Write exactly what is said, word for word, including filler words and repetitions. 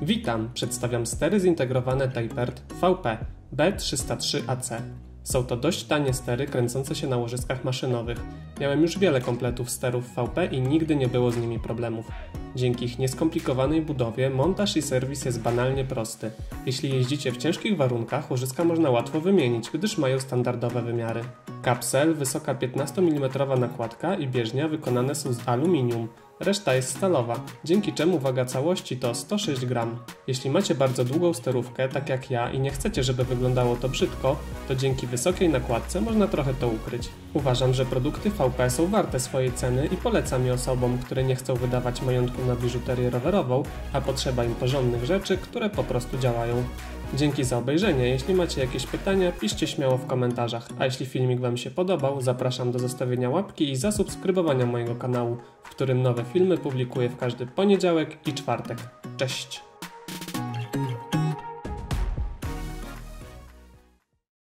Witam, przedstawiam stery zintegrowane Tapered V P B trzysta trzy A C. Są to dość tanie stery kręcące się na łożyskach maszynowych. Miałem już wiele kompletów sterów V P i nigdy nie było z nimi problemów. Dzięki ich nieskomplikowanej budowie montaż i serwis jest banalnie prosty. Jeśli jeździcie w ciężkich warunkach, łożyska można łatwo wymienić, gdyż mają standardowe wymiary. Kapsel, wysoka piętnastomilimetrowa nakładka i bieżnia wykonane są z aluminium. Reszta jest stalowa, dzięki czemu waga całości to sto sześć gramów. Jeśli macie bardzo długą sterówkę, tak jak ja, i nie chcecie, żeby wyglądało to brzydko, to dzięki wysokiej nakładce można trochę to ukryć. Uważam, że produkty V P są warte swojej ceny i polecam je osobom, które nie chcą wydawać majątku na biżuterię rowerową, a potrzeba im porządnych rzeczy, które po prostu działają. Dzięki za obejrzenie. Jeśli macie jakieś pytania, piszcie śmiało w komentarzach, a jeśli filmik Wam się podobał, zapraszam do zostawienia łapki i zasubskrybowania mojego kanału, w którym nowe filmy publikuję w każdy poniedziałek i czwartek. Cześć!